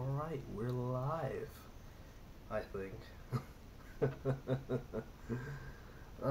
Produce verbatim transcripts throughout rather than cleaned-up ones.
Alright, we're live. I think. uh,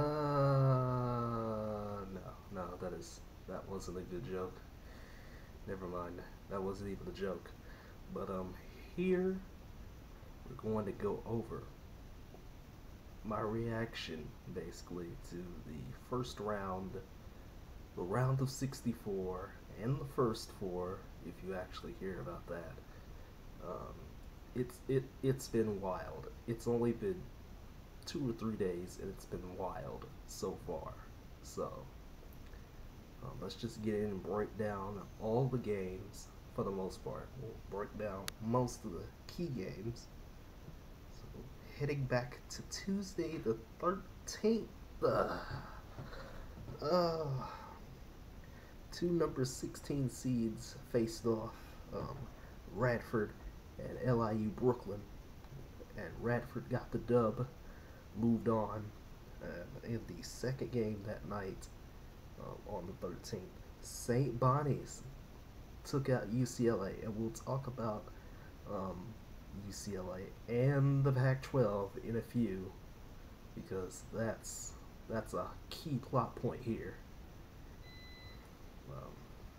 no, no, that is, that wasn't a good joke. Never mind, that wasn't even a joke. But, um, here, we're going to go over my reaction, basically, to the first round, the round of sixty-four, and the first four, if you actually hear about that. Um, it's it it's been wild. It's only been two or three days, and it's been wild so far. So um, let's just get in and break down all the games for the most part. We'll break down most of the key games. So heading back to Tuesday the thirteenth. Uh, uh, two number sixteen seeds faced off. Um, Radford and L I U Brooklyn, and Radford got the dub, moved on uh, in the second game that night uh, on the thirteenth. Saint Bonnie's took out U C L A, and we'll talk about um, U C L A and the Pac twelve in a few, because that's that's a key plot point here. Um,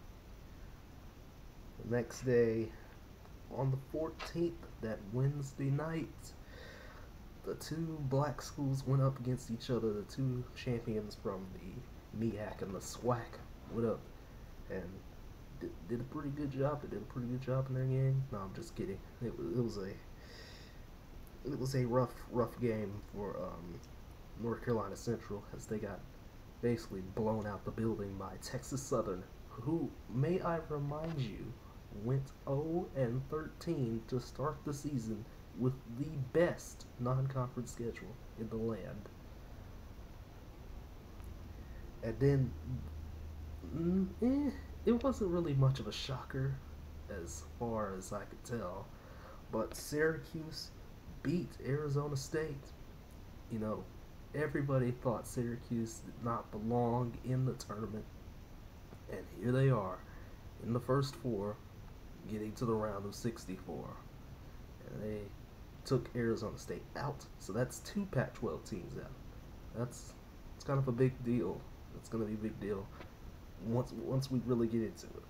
the next day, on the fourteenth, that Wednesday night, the two black schools went up against each other. The two champions from the M E A C and the SWAC went up and did, did a pretty good job. They did a pretty good job in their game. No, I'm just kidding. It, it was a it was a rough, rough game for um, North Carolina Central, as they got basically blown out the building by Texas Southern, who, may I remind you, went oh and thirteen to start the season with the best non-conference schedule in the land. And then, mm, eh, it wasn't really much of a shocker as far as I could tell, but Syracuse beat Arizona State. You know, everybody thought Syracuse did not belong in the tournament, and here they are in the first four, getting to the round of sixty-four, and they took Arizona State out. So that's two Pac twelve teams out. That's it's kind of a big deal. It's going to be a big deal once once we really get into it.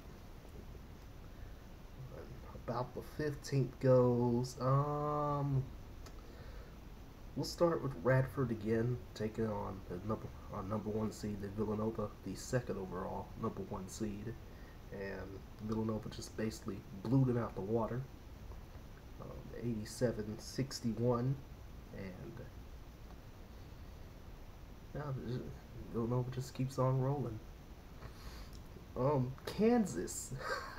And about the fifteenth goes, um, we'll start with Radford again, taking on the number on number one seed, the Villanova, the second overall number one seed. And Villanova just basically blew them out the water, um, eighty-seven sixty-one, and now Villanova just keeps on rolling. Um, Kansas,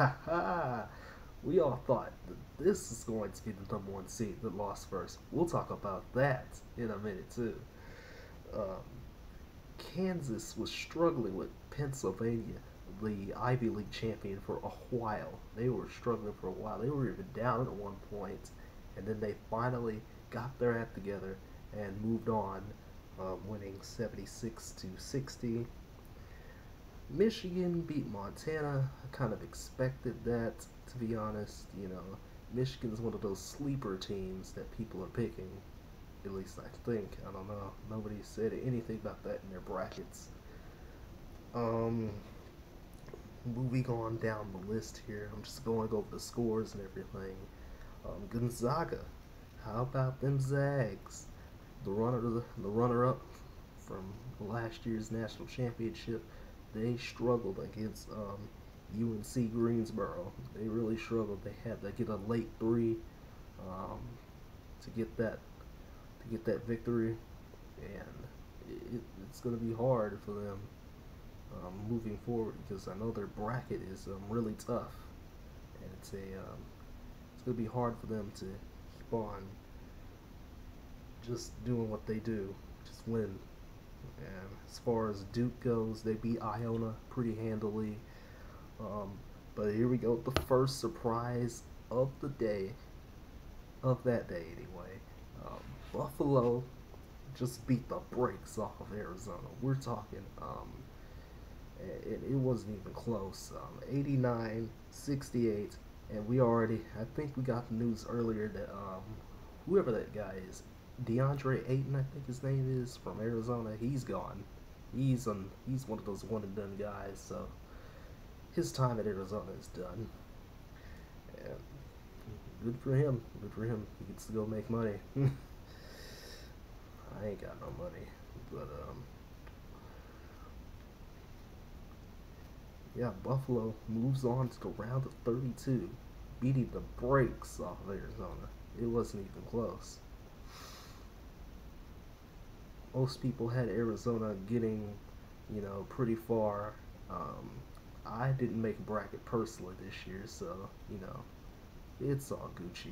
we all thought that this is going to be the number one seed that lost first. We'll talk about that in a minute too. Um, Kansas was struggling with Pennsylvania, the Ivy League champion, for a while. They were struggling for a while. They were even down at one point, and then they finally got their act together and moved on, uh, winning seventy-six to sixty. Michigan beat Montana. I kind of expected that, to be honest. You know, Michigan's one of those sleeper teams that people are picking. At least I think. I don't know. Nobody said anything about that in their brackets. Um, moving on down the list here, I'm just going over the scores and everything. Um, Gonzaga, how about them Zags? The runner, the, the runner-up from last year's national championship. They struggled against um, U N C Greensboro. They really struggled. They had to get a late three um, to get that to get that victory, and it, it's going to be hard for them um, moving forward, because I know their bracket is um, really tough, and it's a um, it's going to be hard for them to keep on just doing what they do, just win. And as far as Duke goes, they beat Iona pretty handily. Um, but here we go, the first surprise of the day, of that day anyway. Um, Buffalo just beat the brakes off of Arizona. We're talking, um, it, it wasn't even close. Um, eighty-nine sixty-eight. And we already, I think we got the news earlier that um, whoever that guy is, DeAndre Ayton, I think his name is, from Arizona, he's gone. He's um, he's one of those one and done guys. So his time at Arizona is done. And good for him. Good for him. He gets to go make money. I ain't got no money, but um, yeah, Buffalo moves on to the round of thirty-two, beating the brakes off of Arizona. It wasn't even close. Most people had Arizona getting, you know, pretty far. Um, I didn't make a bracket personally this year, so you know, it's all Gucci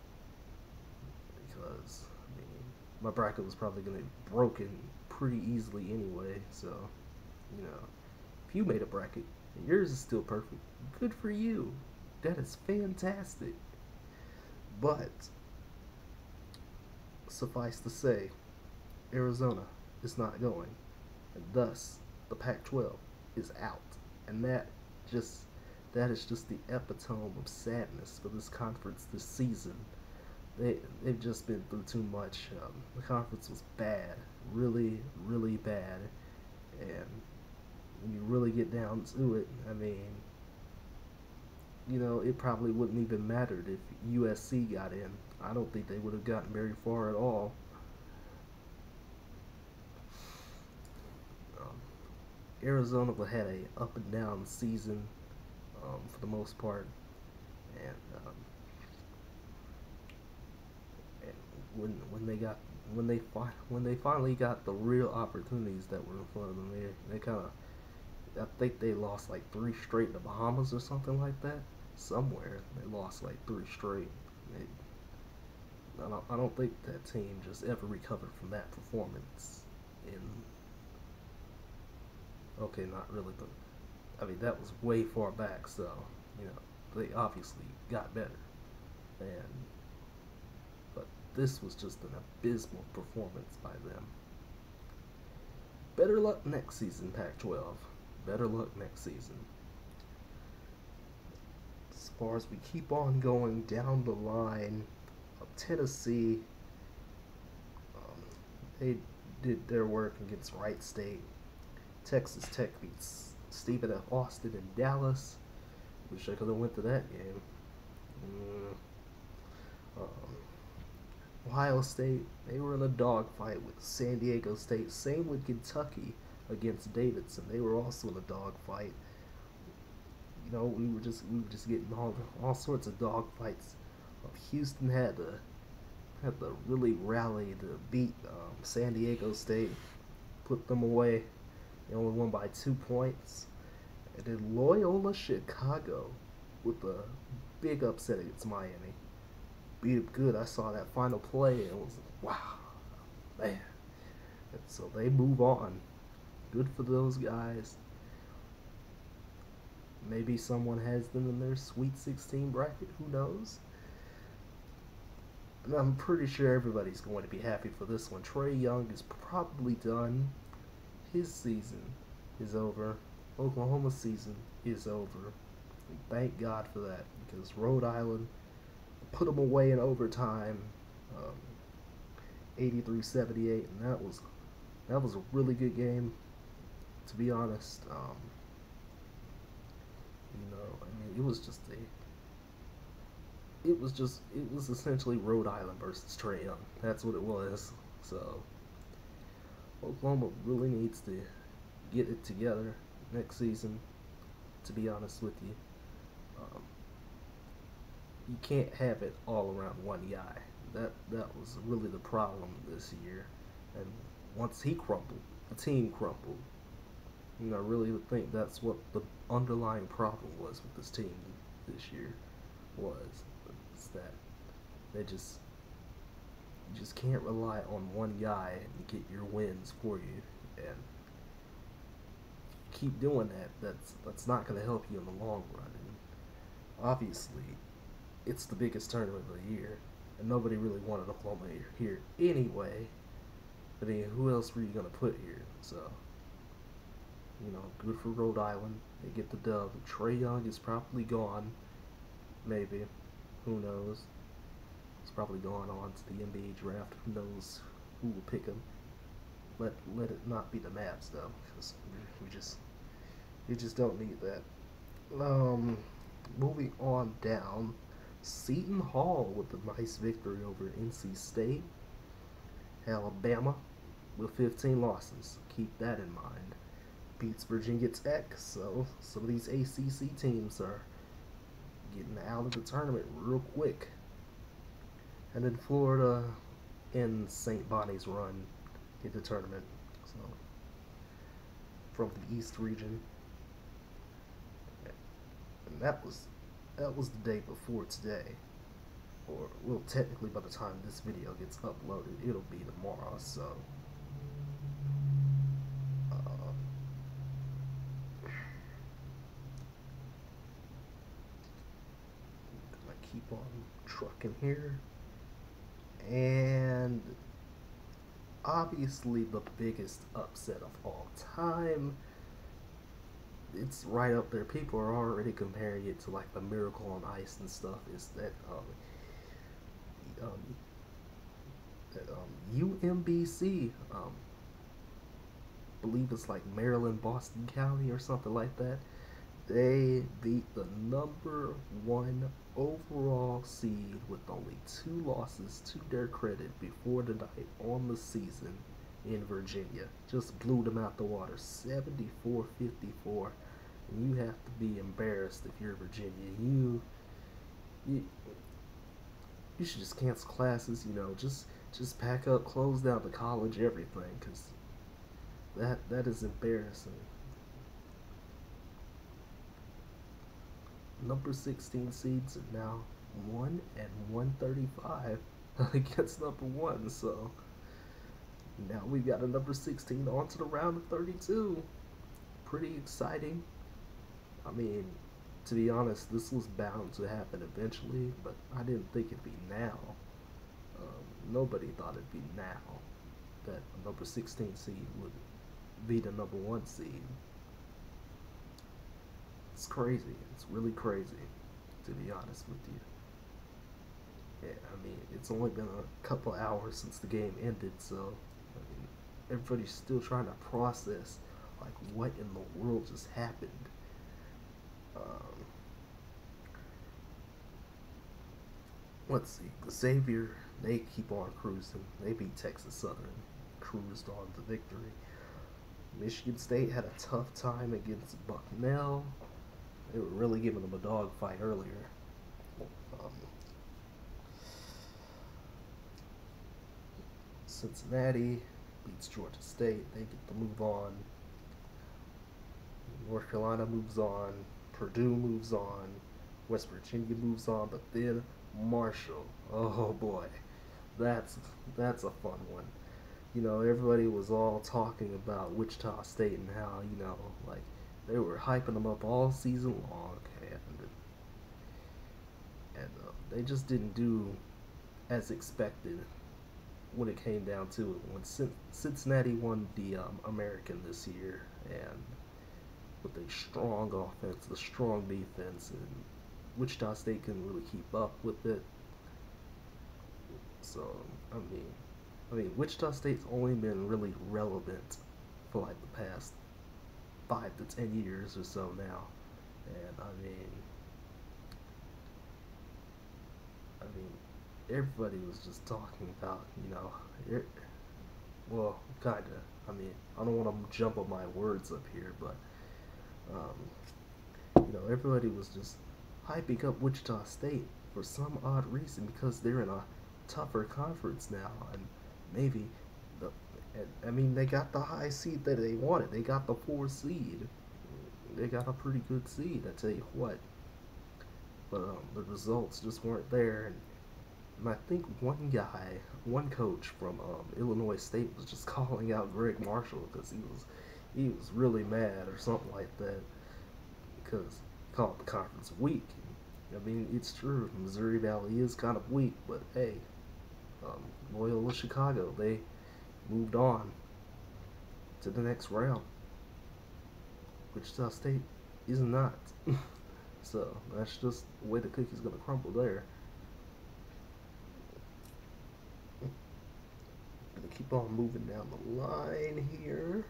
because I mean, my bracket was probably gonna be broken pretty easily anyway. So, you know, if you made a bracket and yours is still perfect, good for you. That is fantastic. But suffice to say, Arizona is not going, and thus the Pac twelve is out, and that just that is just the epitome of sadness for this conference this season. They they've just been through too much. Um, the conference was bad, really, really bad, and when you really get down to it, I mean, you know, it probably wouldn't even mattered if U S C got in. I don't think they would have gotten very far at all. Um, Arizona had a up and down season um, for the most part, and, um, and when when they got when they fi- when they finally got the real opportunities that were in front of them, they they kind of I think they lost like three straight in the Bahamas or something like that. Somewhere they lost like three straight. They, I don't I don't think that team just ever recovered from that performance. In okay, not really, but I mean, that was way far back, so, you know, they obviously got better. And, but this was just an abysmal performance by them. Better luck next season, Pac twelve. Better luck next season. As far as we keep on going down the line of Tennessee, um, they did their work against Wright State. Texas Tech beats Stephen F. Austin in Dallas. Wish I could have went to that game. Mm, um, Ohio State, they were in a dogfight with San Diego State. Same with Kentucky against Davidson. They were also in a dogfight. You know, we were just we were just getting all all sorts of dogfights. Uh, Houston had to had to really rally to beat um, San Diego State, put them away. They only won by two points. And then Loyola Chicago with a big upset against Miami. Beat it good. I saw that final play and it was like, wow, man. And so they move on. Good for those guys. Maybe someone has them in their Sweet sixteen bracket. Who knows? And I'm pretty sure everybody's going to be happy for this one. Trae Young is probably done. His season is over. Oklahoma's season is over. And thank God for that, because Rhode Island put them away in overtime, um, eighty-three seventy-eight, and that was that was a really good game. To be honest, um, you know, I mean, it was just a it was just it was essentially Rhode Island versus Trae Young. That's what it was. So Oklahoma really needs to get it together next season. To be honest with you, um, you can't have it all around one guy. That that was really the problem this year. And once he crumbled, the team crumbled. You know, I really think that's what the underlying problem was with this team this year was. It's that they just you just can't rely on one guy and get your wins for you. And keep doing that, that's that's not going to help you in the long run. And obviously, it's the biggest tournament of the year, and nobody really wanted Oklahoma here anyway. I mean, who else were you going to put here? So, you know, good for Rhode Island. They get the dub. Trae Young is probably gone. maybe. Who knows? It's probably going on to the N B A draft. Who knows who will pick him? Let let it not be the Mavs though, because we just we just don't need that. Um, moving on down, Seton Hall with a nice victory over N C State. Alabama with fifteen losses. Keep that in mind. Beats Virginia Tech, so some of these A C C teams are getting out of the tournament real quick. And then Florida in Saint Bonnie's run in the tournament. So from the East region. And that was that was the day before today. Or well technically by the time this video gets uploaded it'll be tomorrow, so uh, gonna keep on trucking here. And obviously the biggest upset of all time, it's right up there. People are already comparing it to like the Miracle on Ice and stuff. Is that um, um, that, um, U M B C, um, believe it's like Maryland, Boston County or something like that. They beat the number one overall seed with only two losses to their credit before the night on the season in Virginia. Just blew them out the water, seventy-four fifty-four. And you have to be embarrassed if you're Virginia. You, you, you should just cancel classes. You know, just just pack up, close down the college, everything, because that that is embarrassing. Number sixteen seeds are now one and one thirty-five against number one. So now we got a number sixteen on to the round of thirty-two. Pretty exciting. I mean, to be honest, this was bound to happen eventually, but I didn't think it'd be now. Um, nobody thought it'd be now that a number sixteen seed would be the number one seed. It's crazy. It's really crazy, to be honest with you. Yeah, I mean, it's only been a couple hours since the game ended, so I mean, everybody's still trying to process, like, what in the world just happened. Um, let's see. Xavier, they keep on cruising. They beat Texas Southern, cruised on to victory. Michigan State had a tough time against Bucknell. They were really giving them a dog fight earlier. Um, Cincinnati beats Georgia State. They get the move on. North Carolina moves on. Purdue moves on. West Virginia moves on. But then Marshall. Oh boy. That's that's a fun one. You know, everybody was all talking about Wichita State and how, you know, like, they were hyping them up all season long, and and uh, they just didn't do as expected when it came down to it. When C Cincinnati won the um, American this year, and with a strong offense, a strong defense, and Wichita State couldn't really keep up with it. So I mean, I mean, Wichita State's only been really relevant for like the past five to ten years or so now, and I mean, I mean, everybody was just talking about, you know, it, well, kinda. I mean, I don't want to jump on my words up here, but um, you know, everybody was just hyping up Wichita State for some odd reason because they're in a tougher conference now, and maybe the I mean, they got the high seed that they wanted. They got the four seed. They got a pretty good seed, I tell you what. But um, the results just weren't there. And, and I think one guy, one coach from um, Illinois State was just calling out Greg Marshall because he was he was really mad or something like that because he called the conference weak. And, I mean, it's true. Missouri Valley is kind of weak, but hey, um, Loyola Chicago, they moved on to the next round. Wichita State is not. So that's just the way the cookie's gonna crumble there. Gonna keep on moving down the line here.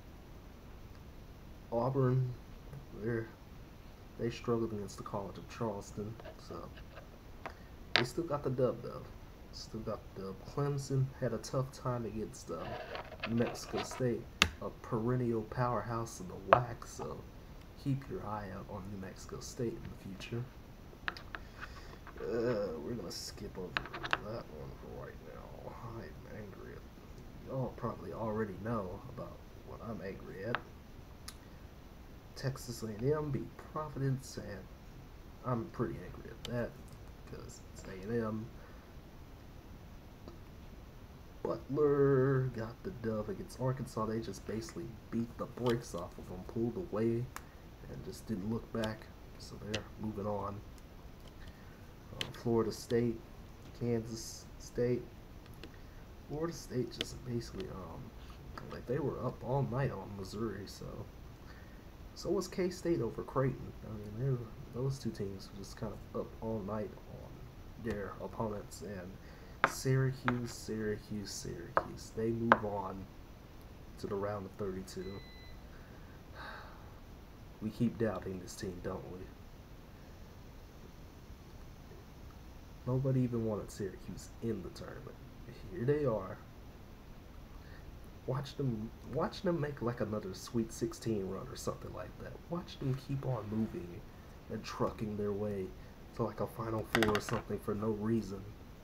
Auburn, they're they struggled against the College of Charleston, so they still got the dub though. Still got the dub. Clemson had a tough time against uh, New Mexico State, a perennial powerhouse in the W A C. So keep your eye out on New Mexico State in the future. Uh, we're gonna skip over that one for right now. I'm angry at. Y'all probably already know about what I'm angry at. Texas A and M beat Providence, and I'm pretty angry at that because it's A and M. Butler got the dub against Arkansas. They just basically beat the brakes off of them, pulled away, and just didn't look back. So they're moving on. Uh, Florida State, Kansas State. Florida State just basically, um, like they were up all night on Missouri, so. So was K-State over Creighton. I mean, those two teams were just kind of up all night on their opponents. And Syracuse, Syracuse, Syracuse. They move on to the round of thirty-two. We keep doubting this team, don't we? Nobody even wanted Syracuse in the tournament. Here they are. Watch them, watch them make like another Sweet sixteen run or something like that. Watch them keep on moving and trucking their way to like a Final Four or something for no reason.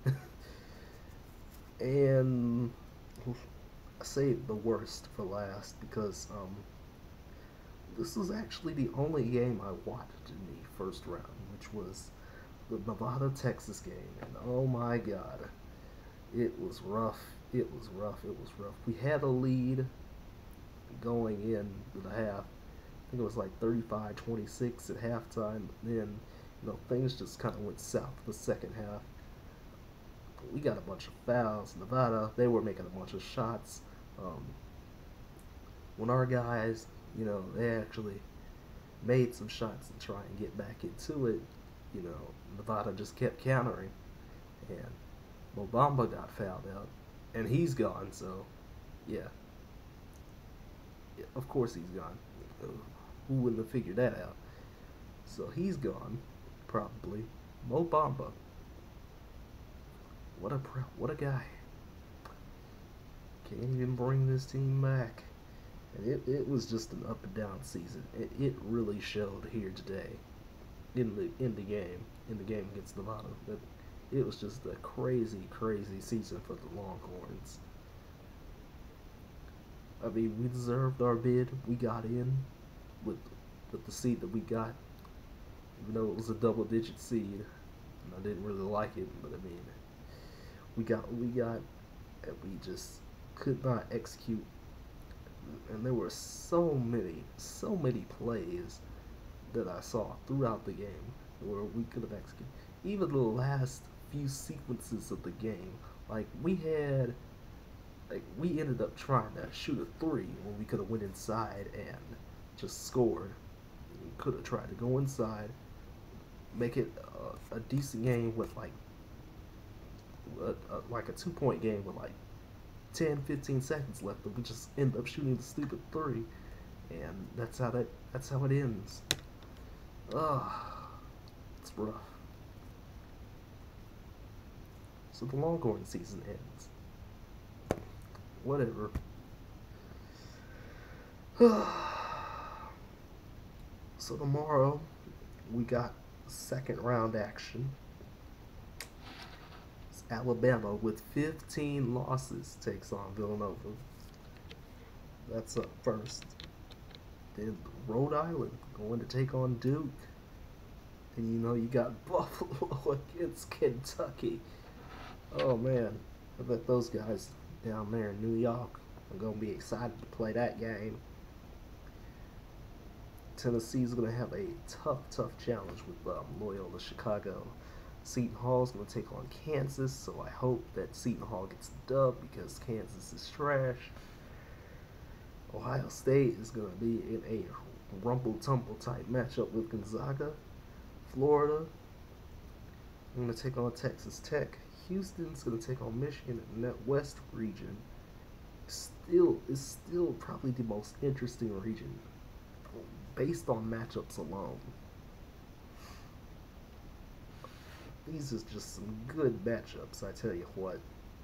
And I saved the worst for last because um, this was actually the only game I watched in the first round, which was the Nevada-Texas game. And oh my God, it was rough. It was rough. It was rough. We had a lead going in to the half. I think it was like thirty-five twenty-six at halftime. Then, you know, things just kind of went south the second half. We got a bunch of fouls. Nevada, they were making a bunch of shots. Um, when our guys, you know, they actually made some shots to try and get back into it, you know, Nevada just kept countering. And Mo Bamba got fouled out. And he's gone, so, yeah. yeah. Of course he's gone. Who wouldn't have figured that out? So he's gone, probably. Mo Bamba. What a what a guy. Can't even bring this team back. And it, it was just an up and down season. It, it really showed here today in the in the game, in the game against Nevada. That it was just a crazy, crazy season for the Longhorns. I mean, we deserved our bid. We got in with with the seed that we got, even though it was a double-digit seed. And I didn't really like it, but I mean, we got we got, and we just could not execute. And there were so many, so many plays that I saw throughout the game where we could have executed. Even the last few sequences of the game, like we had, like we ended up trying to shoot a three when we could have went inside and just scored. We could have tried to go inside, make it a, a decent game with like a, a, like a two point game with like ten, fifteen seconds left, but we just end up shooting the stupid three, and that's how that that's how it ends. Ugh, it's rough. So the Longhorn season ends. Whatever. So tomorrow we got second round action. It's Alabama with fifteen losses takes on Villanova. That's up first. Then Rhode Island going to take on Duke. And you know you got Buffalo against Kentucky. Oh man, I bet those guys down there in New York are going to be excited to play that game. Tennessee's going to have a tough, tough challenge with um, Loyola Chicago. Seton Hall's going to take on Kansas, so I hope that Seton Hall gets the dub because Kansas is trash. Ohio State is going to be in a rumble-tumble type matchup with Gonzaga. Florida, I'm going to take on Texas Tech. Houston's going to take on Michigan in that West region. Still, is still probably the most interesting region based on matchups alone. These are just some good matchups, I tell you what.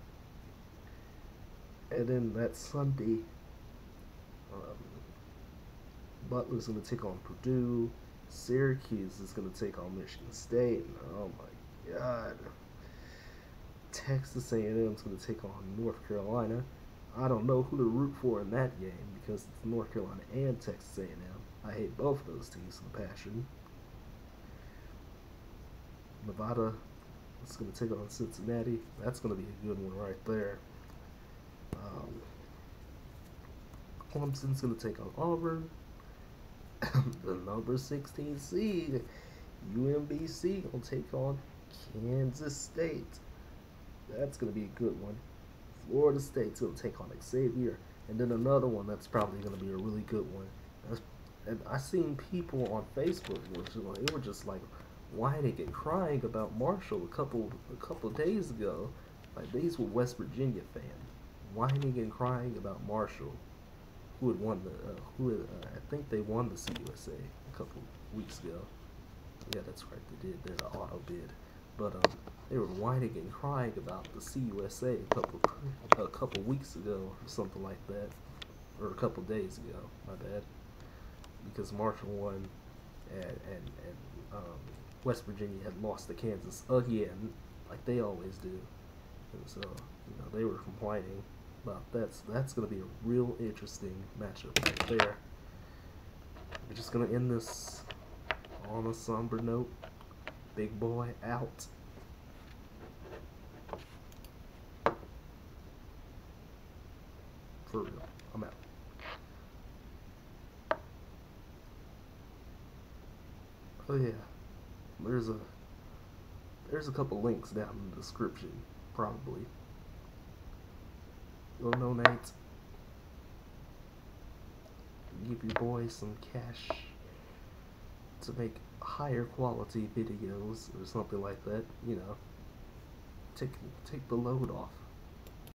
And then that Sunday, um, Butler's going to take on Purdue. Syracuse is going to take on Michigan State. Oh my God. Texas A and M is going to take on North Carolina. I don't know who to root for in that game because it's North Carolina and Texas A and M. I hate both of those teams with a passion. Nevada is going to take on Cincinnati. That's going to be a good one right there. Um, Clemson's going to take on Auburn. The number sixteen seed, U M B C, will take on Kansas State. That's going to be a good one. Florida State's going to take on Xavier. And then another one that's probably going to be a really good one. That's, and I seen people on Facebook, which like, they were just like whining and crying about Marshall a couple a couple days ago. Like these were West Virginia fans whining and crying about Marshall, who had won the uh, who had, uh, I think they won the C U S A a couple weeks ago. Yeah, that's right, they did. They're the auto bid, but um, they were whining and crying about the C U S A a couple a couple weeks ago or something like that, or a couple days ago. My bad, because Marshall won, and and, and um, West Virginia had lost to Kansas again, like they always do. And so you know they were complaining. Well, that's that's going to be a real interesting matchup right there. We're just going to end this on a somber note. Big boy out. For real. I'm out. Oh yeah. There's a there's a couple links down in the description, probably. Go donate. Give your boy some cash to make higher quality videos or something like that. You know, take take the load off.